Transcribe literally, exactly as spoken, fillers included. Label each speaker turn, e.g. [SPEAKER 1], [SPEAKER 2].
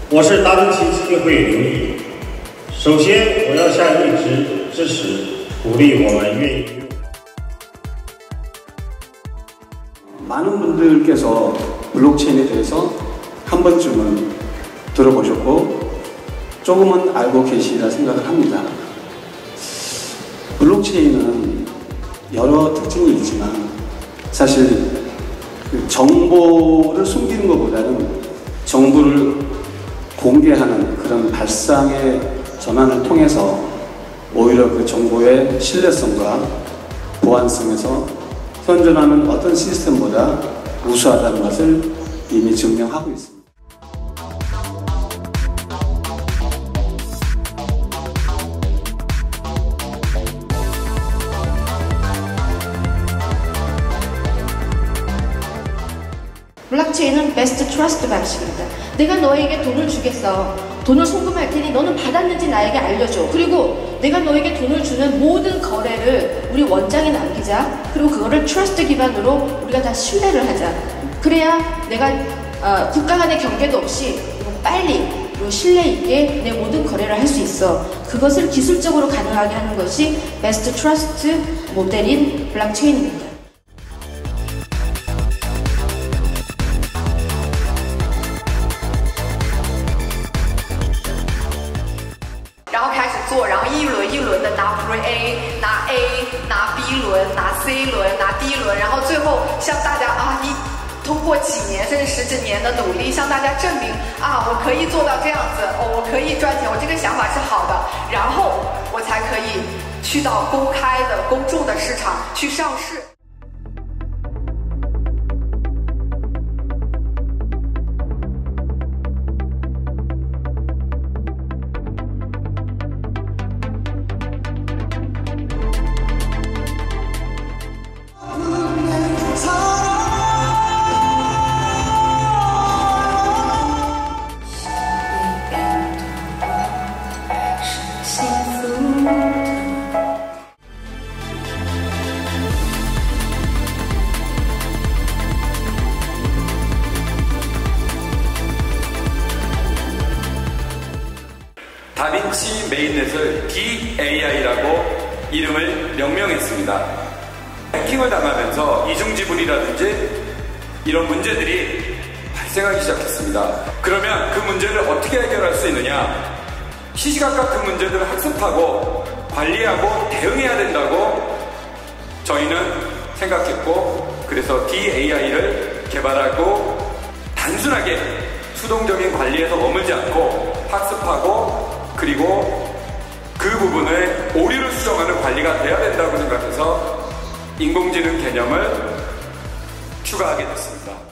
[SPEAKER 1] 我是达芬奇基金会刘毅。首先，我要向一直支持、鼓励我们愿意。
[SPEAKER 2] 많은 분들께서 블록체인에 대해서 한 번쯤은 들어보셨고 조금은 알고 계시리라 생각을 합니다. 블록체인은 여러 특징이 있지만 사실 정보를 숨기는 것보다는 정보를 공개하는 그런 발상의 전환을 통해서 오히려 그 정보의 신뢰성과 보안성에서 현존하는 어떤 시스템보다 우수하다는 것을 이미 증명하고 있습니다.
[SPEAKER 3] '블록체인은 베스트 트러스트 방식입니다. 내가 너에게 돈을 주겠어. 돈을 송금할 테니 너는 받았는지 나에게 알려줘. 그리고 내가 너에게 돈을 주는 모든 거래를 우리 원장에 남기자. 그리고 그거를 트러스트 기반으로 우리가 다 신뢰를 하자. 그래야 내가 어, 국가 간의 경계도 없이 빨리 그리고 신뢰 있게 내 모든 거래를 할 수 있어. 그것을 기술적으로 가능하게 하는 것이 베스트 트러스트 모델인 블록체인입니다.
[SPEAKER 4] 然后开始做，然后一轮一轮的拿 Pre A， 拿 A， 拿 B 轮，拿 C 轮，拿 D 轮，然后最后向大家啊，一通过几年甚至十几年的努力，向大家证明啊，我可以做到这样子，哦，我可以赚钱，我这个想法是好的，然后我才可以去到公开的、公众的市场去上市。
[SPEAKER 5] 다빈치 메인넷을 디 에이 아이라고 이름을 명명했습니다. 해킹을 당하면서 이중지불이라든지 이런 문제들이 발생하기 시작했습니다. 그러면 그 문제를 어떻게 해결할 수 있느냐? 시시각각 그 문제들을 학습하고 관리하고 대응해야 된다고 저희는 생각했고, 그래서 디 에이 아이를 개발하고 단순하게 수동적인 관리에서 머물지 않고 학습하고 그리고 그 부분을 오류를 수정하는 관리가 돼야 된다고 생각해서 인공지능 개념을 추가하게 됐습니다.